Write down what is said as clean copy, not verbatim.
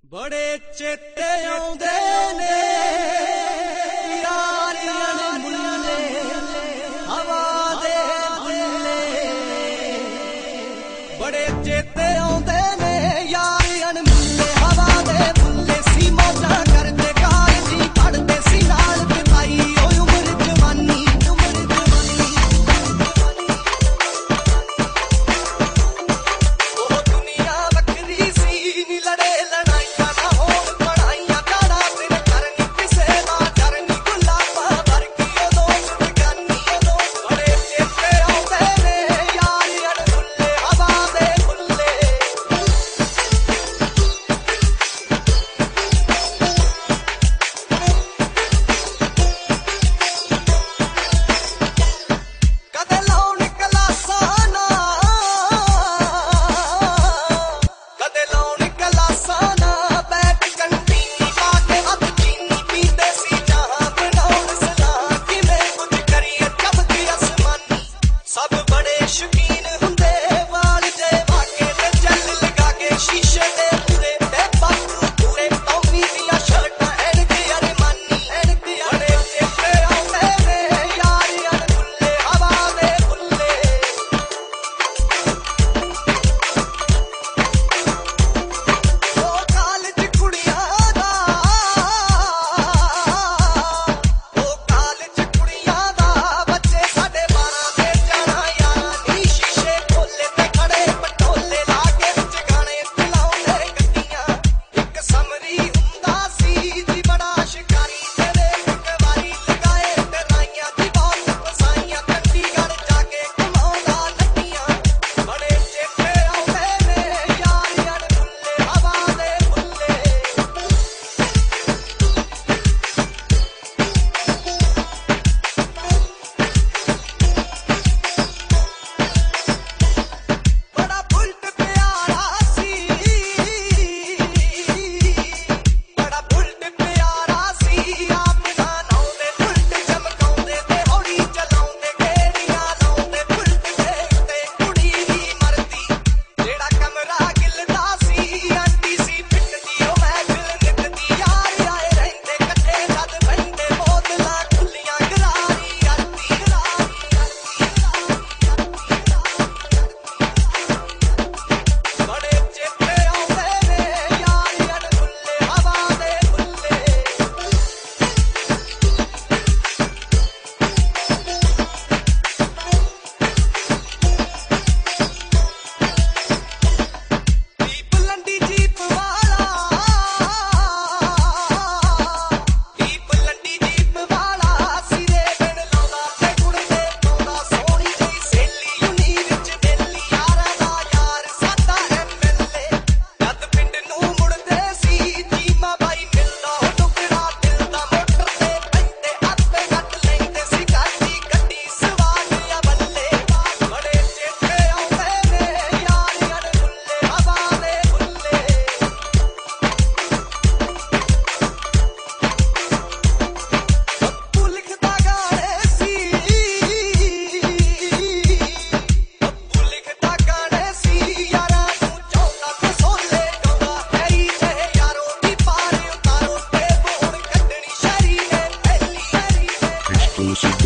बड़े चेते आउंदे ने यार अनमुल्ले हवा दे बुल्ले बड़े चेते आउंदे ने यार अनमुल्ले हवा दे बुल्ले सी मौजा करते कार जी पढ़ते सी नाल बिताई ओ उम्र जवानी ओ दुनिया वखरी सी नी लड़े लड़ाइयां ना होण पढ़ाइयां काड़ा फिर करनी किसे ना करनी गुलाबा भर की ओ दोस्त गानी बड़े चेते आउंदे ने यार अनमुल्ले हवा दे बुल्ले कदे लाउण क्लासां ना कदे लाउण क्लासां ना बैठ कंटीनी पाके हथ चीनी पींदे सी जहां बनाउण सलाह किवें कुछ करिए चमकी आसमानी सब बड़े शौकीन हुंदे वाल जे वाके ते जल लगा के शीशे दे पूरे ते बाथू पूरे टॉमी दियां शर्टां एणके अरमानी बड़े चेते आउंदे ने यार अनमुल्ले हवा दे बुल्ले ओ कालज कुड़ियां दा ओ कालज कुड़ियां दा बच्चे 12:30 ते जाना यारां नी शीशे खोले ते खड़े पटोले ला के विच गाने चलाउंदे गड्डियां इक समरी हुंदा सी जी बड़ा शिकारी तेरे इक वारी लगाए ते राइयां दी बहुत फसाइयां चंडीगढ़ जाके कमाਉਂਦਾ ਲੱਟੀਆਂ बड़े चेते आउंदे ने यार अनमुल्ले हवा दे बुल्ले बड़ा बुल्ट प्यारा सी बड़ा बुल्ट प्यारा सी आप ना लाउंदे बुल्ट चमकाउंदे ते हौली चलाउंदे गेड़ियां लाउंदे बुल्ट दे उत्ते कुड़ी नी मरदी जेड़ा कमरा गिलदा सी आंटी सी पिटदी ओ महफिल निकदी यार आए रहिंदे कट्ठे जद बहिंदे बोतलां खुल्लियां गरारी आरती बड़े चेते आउंदे ने यार अनमुल्ले हवा दे बुल्ले जीप लंडी जीप वाला जीप लंडी जीप वाला सिरे बिन लाउंदा ते कुड़दे पाउंदा सोहणी जी सहेली यूनी विच बेली यारां दा यार साਡਾ एमएलए जद पिंड नूं मुड़दे सी जीमा बाई मिलदा ओ टुकड़ा दिल दा मोटर ते पैंदे आपे ਕੱਟ ਲੈਂਦੇ ਸੀ ਗੱਡੀ ਸਵਾਦ ਆ ਬੱਲੇ ਬੜੇ ਚੇਤੇ ਆਉਂਦੇ ਨੇ ਯਾਰ ਅਨਮੁੱਲੇ ਹਵਾ ਦੇ ਬੁੱਲੇ ਬੱਬੂ ਲਿਖਦਾ ਗਾਣੇ ਸੀ ਬੱਬੂ ਲਿਖਦਾ ਗਾਣੇ ਸੀ ਯਾਰਾਂ ਨੂੰ ਚਾਹੁੰਦਾ ਤੇ ਸੋਲੇ ਗਾਉਂਦਾ ਹੈਰੀ ਜਿਹੇ ਯਾਰੋ ਦੀ ਪਾਰ ਉਤਾਰੋ ਤੇ ਬੋੜ ਕੱਢਣੀ ਸ਼ਰੀ ਨੇ ਪਹਿਲੀ Exclusive